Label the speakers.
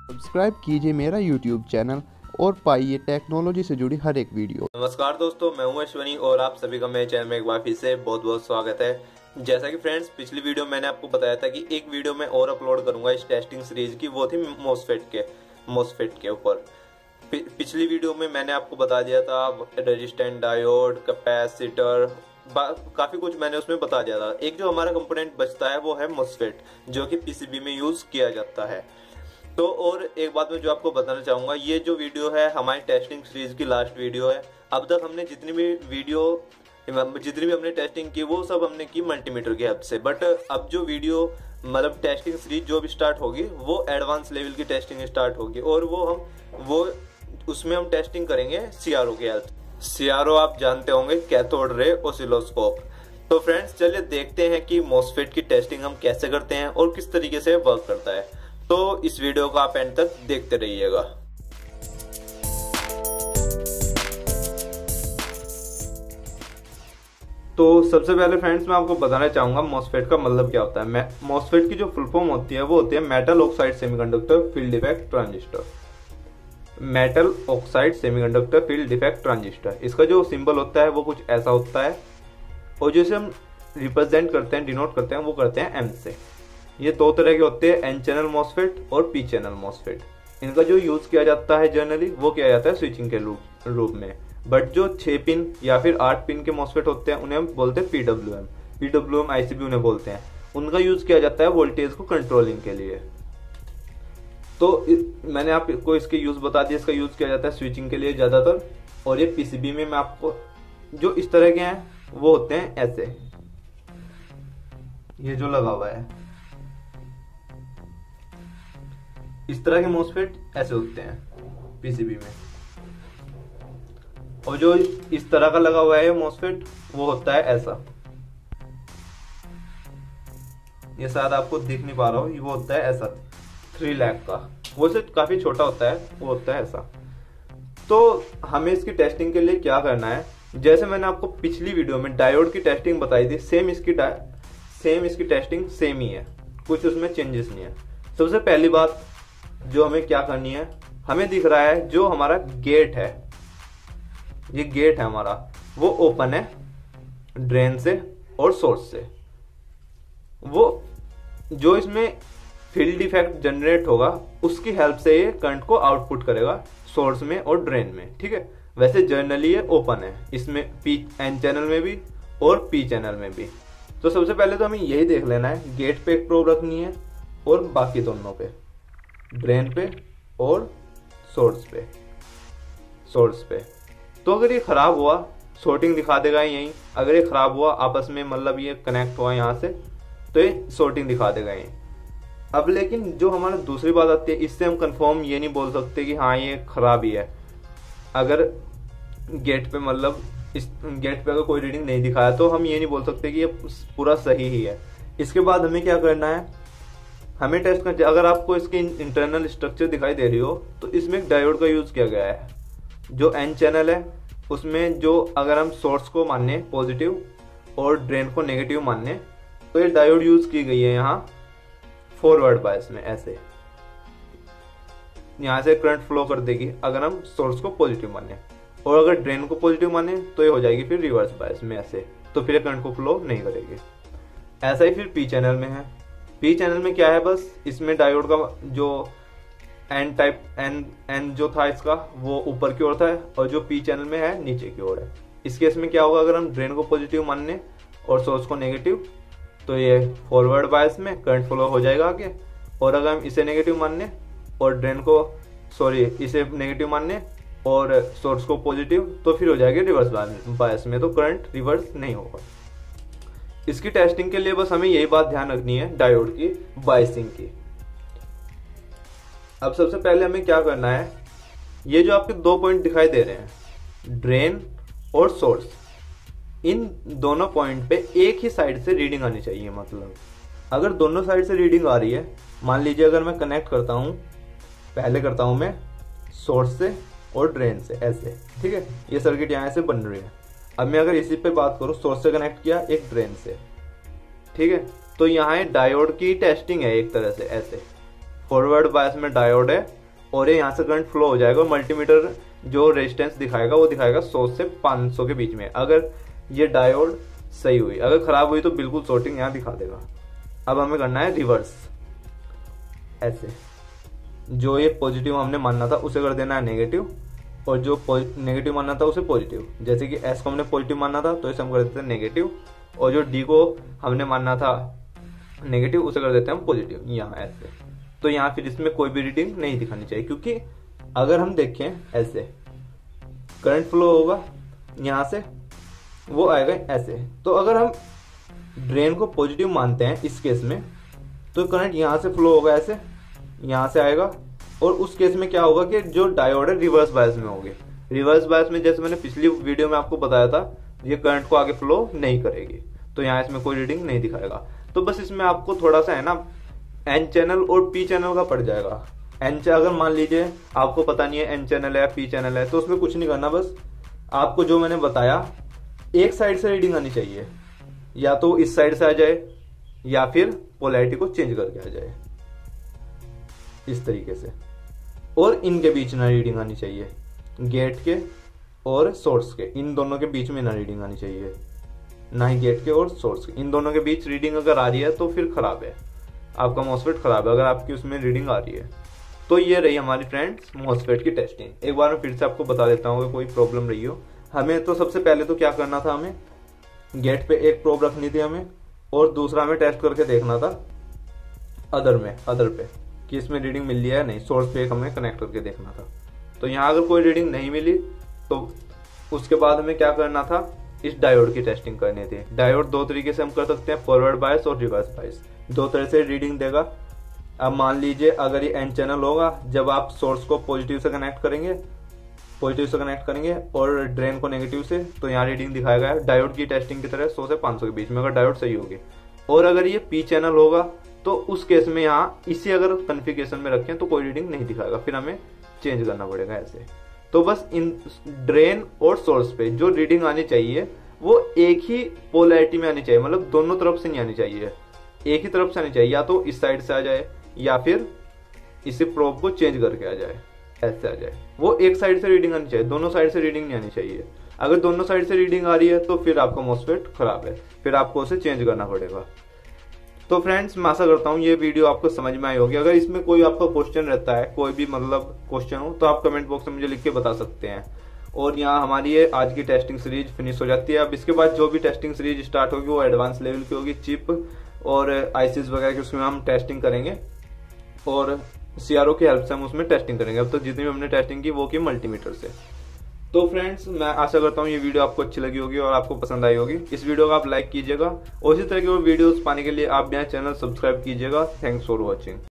Speaker 1: Subscribe कीजिए मेरा YouTube channel और पाइए टेक्नोलॉजी से जुड़ी हर एक वीडियो।
Speaker 2: नमस्कार दोस्तों, मैं हूं अश्वनी और आप सभी का मेरे चैनल में एक बार फिर से बहुत बहुत स्वागत है। जैसा कि फ्रेंड्स, पिछली वीडियो मैंने आपको बताया था कि एक वीडियो मैं और अपलोड करूंगा इस टेस्टिंग सीरीज की, वो थी मोसफेट के ऊपर। पिछली वीडियो में मैंने आपको बता दिया था रेजिस्टेंट डायोड, कैपेसिटर, काफी कुछ मैंने उसमें बता दिया था। एक जो हमारा कंपोनेंट बचता है वो है मोसफेट, जो कि पीसीबी में यूज किया जाता है। तो और एक बात मैं जो आपको बताना चाहूंगा, ये जो वीडियो है हमारी टेस्टिंग सीरीज की लास्ट वीडियो है। अब तक हमने जितनी भी हमने टेस्टिंग की वो सब हमने की मल्टीमीटर की हेल्प से। बट अब जो वीडियो मतलब टेस्टिंग सीरीज जो भी स्टार्ट होगी वो एडवांस लेवल की टेस्टिंग स्टार्ट होगी और वो उसमें हम टेस्टिंग करेंगे सीआरओ की हेल्प। सीआरओ आप जानते होंगे, कैथोड रे ऑसिलोस्कोप। तो फ्रेंड्स चलिए देखते हैं कि मोसफेट की टेस्टिंग हम कैसे करते हैं और किस तरीके से वर्क करता है। तो इस वीडियो को आप एंड तक देखते रहिएगा। तो सबसे पहले फ्रेंड्स मैं आपको बताना चाहूंगा मोसफेट का मतलब क्या होता है। मोसफेट की जो फुल फॉर्म होती है वो होती है metal oxide semiconductor field effect transistor. Metal oxide semiconductor field effect transistor, इसका जो सिंबल होता है वो कुछ ऐसा होता है और जैसे हम रिप्रेजेंट करते हैं, डिनोट करते हैं, वो करते हैं एम से। ये दो तरह के होते हैं, एन चैनल मॉसफेट और पी चैनल मॉसफेट। इनका जो यूज किया जाता है जनरली वो किया जाता है स्विचिंग के रूप में। बट जो 6 पिन या फिर 8 पिन के मॉसफेट होते हैं उन्हें हम बोलते हैं पीडब्ल्यूएम आईसीबी उन्हें बोलते हैं। उनका यूज किया जाता है वोल्टेज को कंट्रोलिंग के लिए। तो मैंने आपको इसके यूज बता दिया। इसका यूज किया जाता है स्विचिंग के लिए ज्यादातर। और ये पीसीबी में मैं आपको जो इस तरह के हैं वो होते हैं ऐसे, ये जो लगा हुआ है इस तरह के मॉसफेट ऐसे होते हैं पीसीबी में। और जो इस तरह का लगा हुआ है मॉसफेट वो होता है ऐसा। ये शायद आपको दिख नहीं पा रहा हो, वो होता है ऐसा 3 लाख का। वो से काफी छोटा होता है, वो होता है ऐसा। तो हमें इसकी टेस्टिंग के लिए क्या करना है, जैसे मैंने आपको पिछली वीडियो में डायोड की टेस्टिंग बताई थी, सेम इसकी टेस्टिंग सेम ही है, कुछ उसमें चेंजेस नहीं है। सबसे पहली बात जो हमें क्या करनी है, हमें दिख रहा है जो हमारा गेट है, ये गेट है हमारा, वो ओपन है ड्रेन से और सोर्स से। वो जो इसमें फील्ड इफेक्ट जनरेट होगा उसकी हेल्प से ये करंट को आउटपुट करेगा सोर्स में और ड्रेन में। ठीक है, वैसे जनरली ये ओपन है, इसमें एन चैनल में भी और पी चैनल में भी। तो सबसे पहले तो हमें यही देख लेना है, गेट पे एक प्रोब रखनी है और बाकी दोनों पे, ड्रेन पे और सोर्स पे। तो अगर ये खराब हुआ सॉर्टिंग दिखा देगा यहीं। अगर ये खराब हुआ आपस में, मतलब ये कनेक्ट हुआ यहाँ से, तो ये सॉर्टिंग दिखा देगा यहीं। अब लेकिन जो हमारा दूसरी बात आती है, इससे हम कंफर्म ये नहीं बोल सकते कि हाँ ये खराब ही है। अगर गेट पे मतलब इस गेट पे अगर कोई रीडिंग नहीं दिखाया तो हम ये नहीं बोल सकते कि ये पूरा सही ही है। इसके बाद हमें क्या करना है, हमें टेस्ट करना। अगर आपको इसकी इंटरनल स्ट्रक्चर दिखाई दे रही हो तो इसमें एक डायोड का यूज किया गया है। जो एन चैनल है उसमें जो अगर हम सोर्स को माने पॉजिटिव और ड्रेन को नेगेटिव माने तो ये डायोड यूज की गई है यहाँ फॉरवर्ड बायस में ऐसे। यहाँ से करंट फ्लो कर देगी अगर हम सोर्स को पॉजिटिव माने, और अगर ड्रेन को पॉजिटिव माने तो ये हो जाएगी फिर रिवर्स बायस में ऐसे, तो फिर करंट को फ्लो नहीं करेगी। ऐसा ही फिर पी चैनल में है। पी चैनल में क्या है, बस इसमें डायोड का जो एन जो था इसका वो ऊपर की ओर था और जो पी चैनल में है नीचे की ओर है। इस केस में क्या होगा, अगर हम ड्रेन को पॉजिटिव मानने और सोर्स को नेगेटिव तो ये फॉरवर्ड बायस में करंट फ्लो हो जाएगा आगे। और अगर हम इसे नेगेटिव मानने और इसे नेगेटिव मानने और सोर्स को पॉजिटिव तो फिर हो जाएगा रिवर्स बायस में, तो करंट रिवर्स नहीं होगा। इसकी टेस्टिंग के लिए बस हमें यही बात ध्यान रखनी है डायोड की बायसिंग की। अब सबसे पहले हमें क्या करना है, ये जो आपके 2 पॉइंट दिखाई दे रहे हैं ड्रेन और सोर्स, इन दोनों पॉइंट पे एक ही साइड से रीडिंग आनी चाहिए। मतलब अगर दोनों साइड से रीडिंग आ रही है, मान लीजिए अगर मैं कनेक्ट करता हूं, पहले करता हूं मैं सोर्स से और ड्रेन से ऐसे, ठीक है, ये सर्किट यहां से बन रही है। अब मैं अगर इसी पे बात करूं, सोर्स से कनेक्ट किया एक ड्रेन से, ठीक है, तो यहाँ डायोड की टेस्टिंग है एक तरह से ऐसे। फॉरवर्ड बायस में डायोड है और ये यहाँ से करंट फ्लो हो जाएगा। मल्टीमीटर जो रेजिस्टेंस दिखाएगा वो दिखाएगा 100 से 500 के बीच में। अगर ये डायोड सही हुई, अगर खराब हुई तो बिल्कुल शॉर्टिंग यहाँ दिखा देगा। अब हमें करना है रिवर्स, ऐसे जो ये पॉजिटिव हमने मानना था उसे कर देना है नेगेटिव, और जो नेगेटिव मानना था उसे पॉजिटिव। जैसे कि एस को हमने पॉजिटिव मानना था तो इसे हम कर देते हैं नेगेटिव, और जो डी को हमने मानना था नेगेटिव उसे कर देते हैं हम पॉजिटिव, यहाँ ऐसे। तो यहाँ फिर इसमें कोई भी रीडिंग नहीं दिखानी चाहिए, क्योंकि अगर हम देखें ऐसे करंट फ्लो होगा यहाँ से, वो आएगा ऐसे। तो अगर हम ड्रेन को पॉजिटिव मानते हैं इस केस में, तो करंट यहाँ से फ्लो होगा ऐसे, यहाँ से आएगा, और उस केस में क्या होगा कि जो डायोड है रिवर्स बायस में होगी। रिवर्स बायस में जैसे मैंने पिछली वीडियो में आपको बताया था, ये करंट को आगे फ्लो नहीं करेगी, तो यहाँ इसमें कोई रीडिंग नहीं दिखाएगा। तो बस इसमें आपको थोड़ा सा है ना एन चैनल और पी चैनल का पड़ जाएगा। एन अगर मान लीजिए आपको पता नहीं है एन चैनल है या पी चैनल है, तो उसमें कुछ नहीं करना, बस आपको जो मैंने बताया एक साइड से रीडिंग आनी चाहिए, या तो इस साइड से आ जाए या फिर पोलैरिटी को चेंज करके आ जाए इस तरीके से। और इनके बीच ना रीडिंग आनी चाहिए, गेट के और सोर्स के, इन दोनों के बीच में ना रीडिंग आनी चाहिए, ना ही गेट के और सोर्स के। इन दोनों के बीच रीडिंग अगर आ रही है तो फिर खराब है, आपका मॉसफेट खराब है अगर आपकी उसमें रीडिंग आ रही है। तो ये रही हमारी फ्रेंड्स मॉसफेट की टेस्टिंग। एक बार मैं फिर से आपको बता देता हूँ, कोई प्रॉब्लम रही हो। हमें तो सबसे पहले तो क्या करना था, हमें गेट पे एक प्रोब रखनी थी हमें, और दूसरा हमें टेस्ट करके देखना था अदर पे कि इसमें रीडिंग मिल रही है नहीं। सोर्स पे एक हमें कनेक्ट करके देखना था। तो यहाँ अगर कोई रीडिंग नहीं मिली तो उसके बाद हमें क्या करना था, इस डायोड की टेस्टिंग करनी थी। डायोड दो तरीके से हम कर सकते हैं, फॉरवर्ड बायस और रिवर्स बायस, दो तरह से रीडिंग देगा। अब मान लीजिए अगर ये एन चैनल होगा, जब आप सोर्स को पॉजिटिव से कनेक्ट करेंगे और ड्रेन को नेगेटिव से, तो यहाँ रीडिंग दिखाएगा डायोड की टेस्टिंग की तरह 100 से 500 के बीच में, अगर डायोड सही होगी। और अगर ये पी चैनल होगा तो उस केस में यहाँ इसी अगर कॉन्फ़िगरेशन में रखें तो कोई रीडिंग नहीं दिखाएगा, फिर हमें चेंज करना पड़ेगा ऐसे। तो बस इन ड्रेन और सोर्स पे जो रीडिंग आनी चाहिए वो एक ही पोलैरिटी में आनी चाहिए, मतलब दोनों तरफ से नहीं आनी चाहिए, एक ही तरफ से आनी चाहिए। या तो इस साइड से आ जाए या फिर इसी प्रोब को चेंज करके आ जाए, ऐसे आ जाए। वो एक साइड से रीडिंग आनी चाहिए, दोनों साइड से रीडिंग नहीं आनी चाहिए। अगर दोनों साइड से रीडिंग आ रही है तो फिर आपका मॉसफेट खराब है, फिर आपको उसे चेंज करना पड़ेगा। तो फ्रेंड्स मैं आशा करता हूँ ये वीडियो आपको समझ में आई होगी। अगर इसमें कोई आपका क्वेश्चन रहता है, कोई भी मतलब क्वेश्चन हो, तो आप कमेंट बॉक्स में मुझे लिख के बता सकते हैं। और यहाँ हमारी ये आज की टेस्टिंग सीरीज फिनिश हो जाती है। अब इसके बाद जो भी टेस्टिंग सीरीज स्टार्ट होगी वो एडवांस लेवल की होगी, चिप और आईसीज वगैरह की, उसमें हम टेस्टिंग करेंगे और सीआरओ की हेल्प से हम उसमें टेस्टिंग करेंगे। अब तक जितनी भी हमने टेस्टिंग की वो की मल्टीमीटर से। तो फ्रेंड्स मैं आशा करता हूँ ये वीडियो आपको अच्छी लगी होगी और आपको पसंद आई होगी। इस वीडियो को आप लाइक कीजिएगा और इसी तरह के वीडियोस पाने के लिए आप मेरा चैनल सब्सक्राइब कीजिएगा। Thanks for watching.